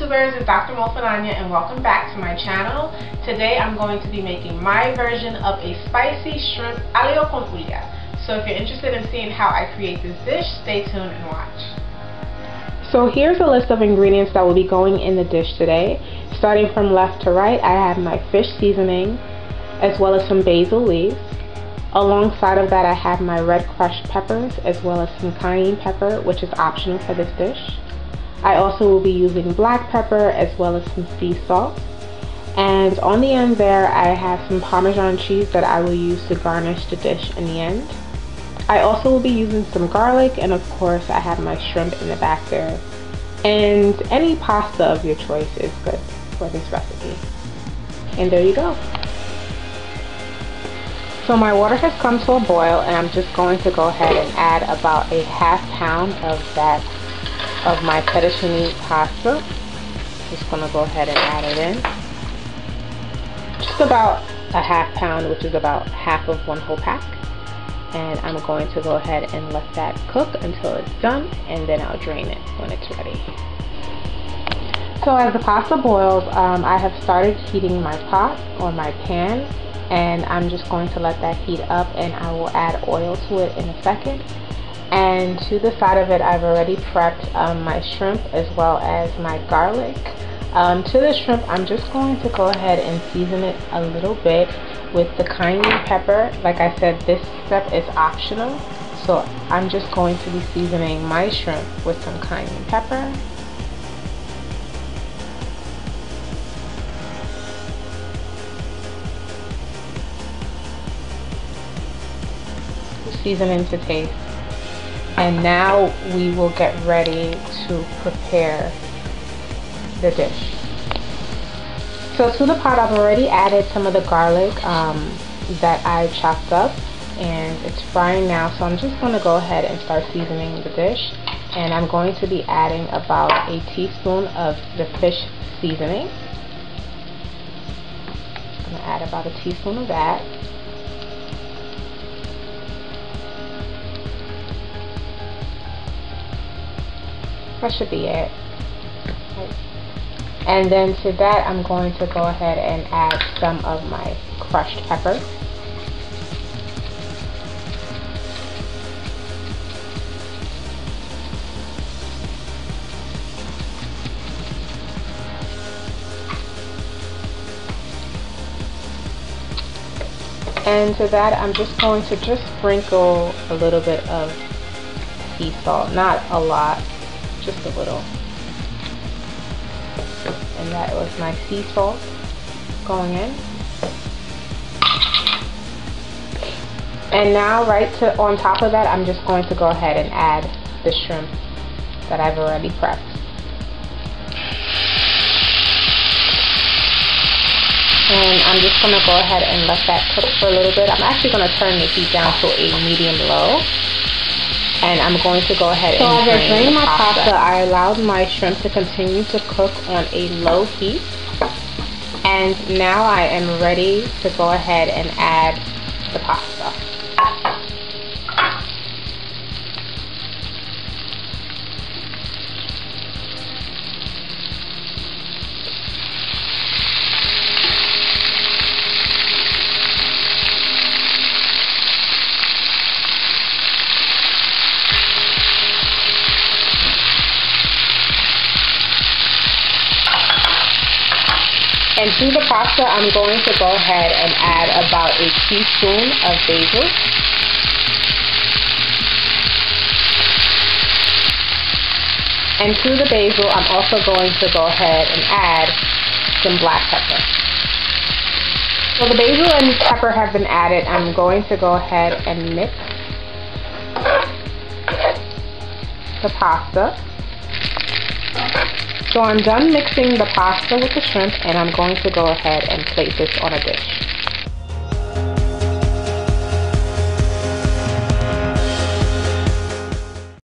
YouTubers, it's Dr. Mofananya and welcome back to my channel. Today I'm going to be making my version of a spicy shrimp Alio Olio. So if you're interested in seeing how I create this dish, stay tuned and watch. So here's a list of ingredients that will be going in the dish today. Starting from left to right, I have my fish seasoning as well as some basil leaves. Alongside of that, I have my red crushed peppers as well as some cayenne pepper, which is optional for this dish. I also will be using black pepper as well as some sea salt. And on the end there, I have some parmesan cheese that I will use to garnish the dish in the end. I also will be using some garlic, and of course I have my shrimp in the back there. And any pasta of your choice is good for this recipe. And there you go. So my water has come to a boil, and I'm just going to go ahead and add about a ½ pound of my fettuccine pasta. Just going to go ahead and add it in. Just about a ½ pound, which is about half of one whole pack. And I'm going to go ahead and let that cook until it's done, and then I'll drain it when it's ready. So as the pasta boils, I have started heating my pot or my pan, and I'm just going to let that heat up, and I will add oil to it in a second. And to the side of it, I've already prepped my shrimp as well as my garlic. To the shrimp, I'm just going to go ahead and season it a little bit with the cayenne pepper. Like I said, this step is optional, so I'm just going to be seasoning my shrimp with some cayenne pepper. Seasoning to taste. And now we will get ready to prepare the dish. So to the pot, I've already added some of the garlic that I chopped up, and it's frying now. So I'm just going to go ahead and start seasoning the dish, and I'm going to be adding about a teaspoon of the fish seasoning. I'm going to add about a teaspoon of that. That should be it. And then to that, I'm going to go ahead and add some of my crushed pepper. And to that, I'm just going to sprinkle a little bit of sea salt, not a lot, just a little. And that was my sea salt going in. And now on top of that, I'm just going to go ahead and add the shrimp that I've already prepped. And I'm just going to go ahead and let that cook for a little bit. I'm actually going to turn the heat down to a medium-low. And I'm going to go ahead and drain my pasta. I allowed my shrimp to continue to cook on a low heat. And now I am ready to go ahead and add the pasta. And to the pasta, I'm going to go ahead and add about a teaspoon of basil. And to the basil, I'm also going to go ahead and add some black pepper. So the basil and pepper have been added. I'm going to go ahead and mix the pasta. So I'm done mixing the pasta with the shrimp, and I'm going to go ahead and place this on a dish.